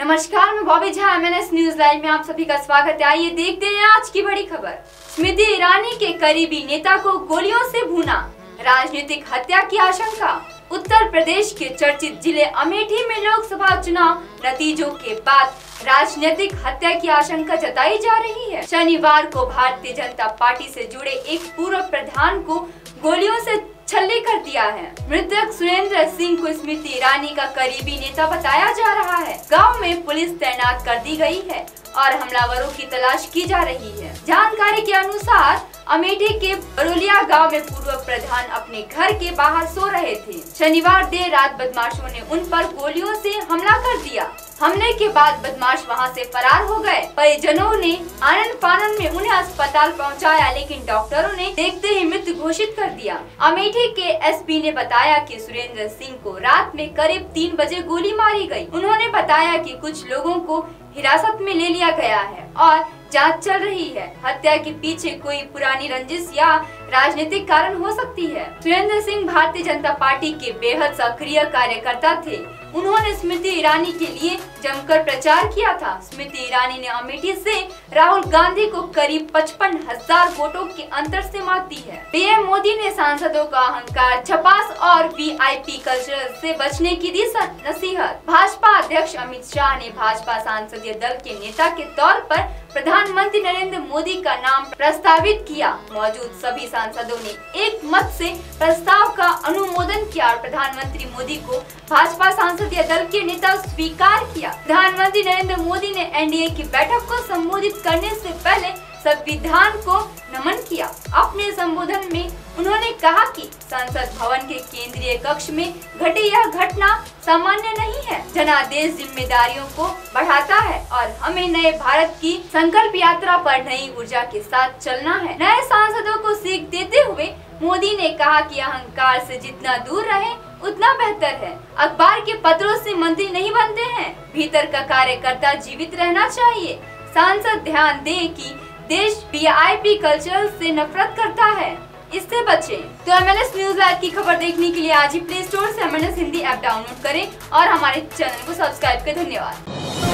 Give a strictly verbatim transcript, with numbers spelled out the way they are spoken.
नमस्कार, मैं Bobby Jha. MNS news live में आप सभी का स्वागत है। आइए देखते हैं आज की बड़ी खबर। स्मृति ईरानी के करीबी नेता को गोलियों से भूना, राजनीतिक हत्या की आशंका। उत्तर प्रदेश के चर्चित जिले अमेठी में लोकसभा चुनाव नतीजों के बाद राजनीतिक हत्या की आशंका जताई जा रही है। शनिवार को भारतीय जनता पार्टी से जुड़े एक पूर्व प्रधान को गोलियों से छल्ले कर दिया है। मृतक सुरेंद्र सिंह को स्मृति ईरानी का करीबी नेता बताया जा रहा है। गांव में पुलिस तैनात कर दी गई है और हमलावरों की तलाश की जा रही है। जानकारी के अनुसार अमेठी के बरोलिया गांव में पूर्व प्रधान अपने घर के बाहर सो रहे थे। शनिवार देर रात बदमाशों ने उन पर गोलियों से हमला कर दिया। हमले के बाद बदमाश वहां से फरार हो गए। परिजनों ने आनन फानन में उन्हें अस्पताल पहुंचाया, लेकिन डॉक्टरों ने देखते ही मृत घोषित कर दिया। अमेठी के एसपी ने बताया कि सुरेंद्र सिंह को रात में करीब तीन बजे गोली मारी गई। उन्होंने बताया कि कुछ लोगों को हिरासत में ले लिया गया है और जांच चल रही है। हत्या के पीछे कोई पुरानी रंजिश या राजनीतिक कारण हो सकती है। सुरेंद्र सिंह भारतीय जनता पार्टी के बेहद सक्रिय कार्यकर्ता थे। उन्होंने स्मृति ईरानी के लिए जमकर प्रचार किया था। स्मृति ईरानी ने अमेठी से राहुल गांधी को करीब पचपन हजार वोटों के अंतर से मात दी है। पीएम मोदी ने सांसदों का अहंकार, छपास और वीआईपी कल्चर से बचने की दी नसीहत। भाजपा अध्यक्ष अमित शाह ने भाजपा संसदीय दल के नेता के तौर पर प्रधानमंत्री नरेंद्र मोदी का नाम प्रस्तावित किया। मौजूद सभी सांसदों ने एक मत से प्रस्ताव का अनुमोदन किया और प्रधानमंत्री मोदी को भाजपा संसदीय दल के नेता स्वीकार किया। प्रधानमंत्री नरेंद्र मोदी ने एनडीए की बैठक को संबोधित करने से पहले संविधान को नमन किया। अपने संबोधन में उन्होंने कहा कि संसद भवन के केंद्रीय कक्ष में घटी यह घटना सामान्य नहीं है। जनादेश जिम्मेदारियों को बढ़ाता है और हमें नए भारत की संकल्प यात्रा पर नई ऊर्जा के साथ चलना है। नए सांसदों को सीख देते हुए मोदी ने कहा कि अहंकार से जितना दूर रहे उतना बेहतर है। अखबार के पत्रों से मंत्री नहीं बनते हैं, भीतर का कार्यकर्ता जीवित रहना चाहिए। सांसद ध्यान दे कि देश वीआईपी कल्चर से नफरत करता है, इससे बचें। तो एमएनएस न्यूज लाइव की खबर देखने के लिए आज ही प्ले स्टोर से एमएनएस हिंदी ऐप डाउनलोड करें और हमारे चैनल को सब्सक्राइब करें। धन्यवाद।